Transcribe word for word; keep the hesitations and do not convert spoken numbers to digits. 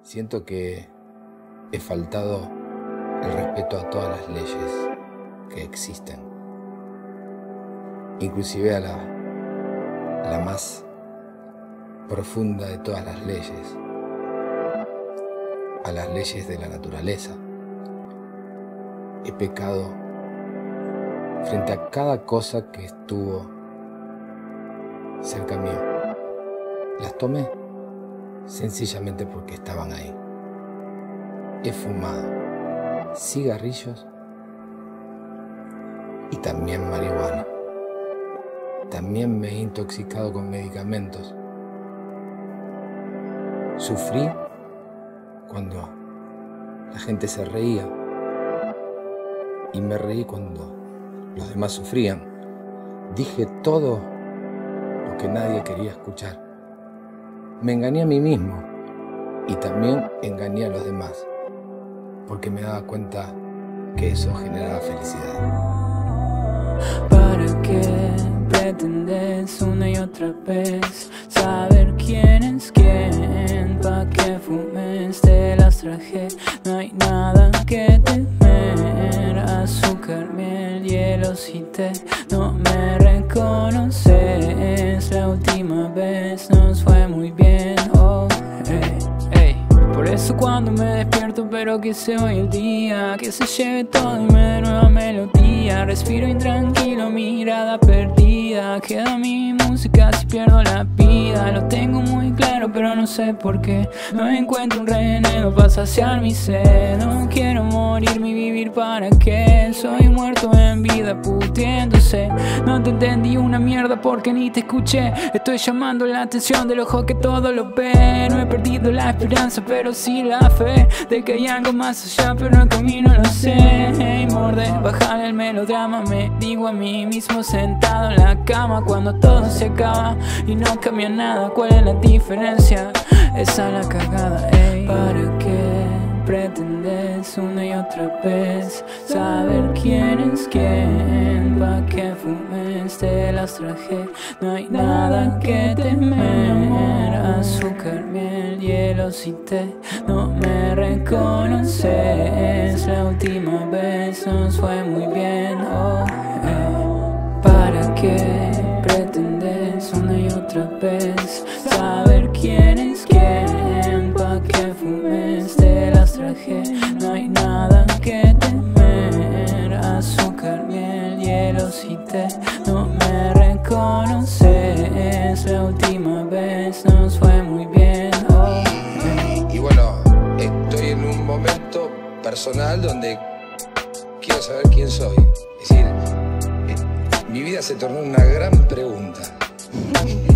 Siento que he faltado el respeto a todas las leyes que existen, inclusive a la, a la más profunda de todas las leyes, a las leyes de la naturaleza. He pecado frente a cada cosa que estuvo cerca mío. Las tomé sencillamente porque estaban ahí. He fumado cigarrillos y también marihuana. También me he intoxicado con medicamentos. Sufrí cuando la gente se reía y me reí cuando los demás sufrían. Dije todo lo que nadie quería escuchar. Me engañé a mí mismo y también engañé a los demás, porque me daba cuenta que eso generaba felicidad. ¿Para qué pretendes una y otra vez saber quién es quién? ¿Pa' qué fumes? Te las traje, no hay nada que temer. Azúcar, miel, hielos y té, no me reconoces. La última vez nos fue muy bien, oh, hey, hey. Por eso cuando me despierto pero que se vaya el día, que se lleve todo y me dé nueva melodía. Respiro intranquilo, mirada perdida, queda mi música si pierdo la vida. Lo tengo muy claro pero no sé por qué no encuentro un remedio para saciar mi sed. No quiero morir ni vivir, ¿para qué? Soy muerto en vida pudriéndose. No te entendí una mierda porque ni te escuché. Estoy llamando la atención del ojo que todo lo ve. No he perdido la esperanza pero sí la fe de que hay algo más allá, pero el camino lo sé. Hey, morde, bajar el melodrama, me digo a mí mismo sentado en la cama cuando todo se acaba y no cambia nada. ¿Cuál es la diferencia? Esa es la cagada, ey. ¿Para qué pretendes una y otra vez saber quién es quién? ¿Pa' qué fumes? Te las traje, no hay nada que temer. Azúcar, miel, hielos y té, no me reconoces. La última vez nos fue muy bien, oh, eh. ¿Para qué pretendes una y otra vez saber quién es quién? ¿Pa' qué fumes? Te las traje, no hay nada que temer. Azúcar, miel, hielos y té, no me reconoces. La última vez nos fue muy bien, oh, y, y bueno, estoy en un momento personal donde quiero saber quién soy. Es decir, mi vida se tornó una gran pregunta.